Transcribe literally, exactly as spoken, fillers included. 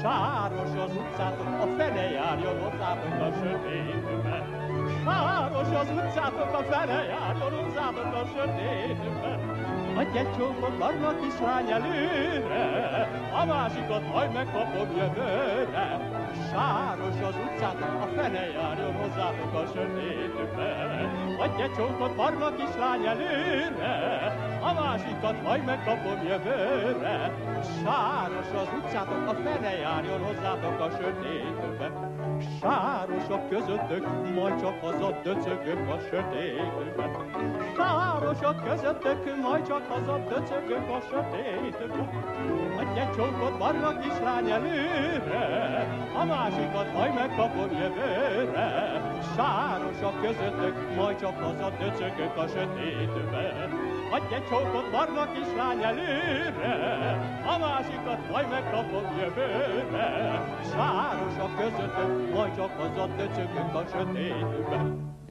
Sáros az utcátok, a fene járjon hozzátok a sötétbe. Sáros az utcátok, a fene járjon hozzátok a sötétbe. Adj egy csókot barna kislány előre, a másikat majd megkapom jövőre. Sáros az utcátok, a fene járjon hozzátok a sötétbe. Adj egy csókot barna kislány előre, a másikat majd megkapom jövőre. Sáros az utcátok, a fene járjon hozzátok a sötétbe. Sárosok közöttök, majd csak haza döcögök a sötétbe. Sárosok közöttök, majd csak haza döcögök a sötétbe. Adj egy csókot barna kislány előre, a másikat majd megkapom jövőre. Sárosok közöttök, majd csak haza döcögök a sötétbe. Adj egy csókot barna kislány előre, a másikat majd megkapom jövőre. Sáros a közöttök, majd csak haza döcögök a sötétbe.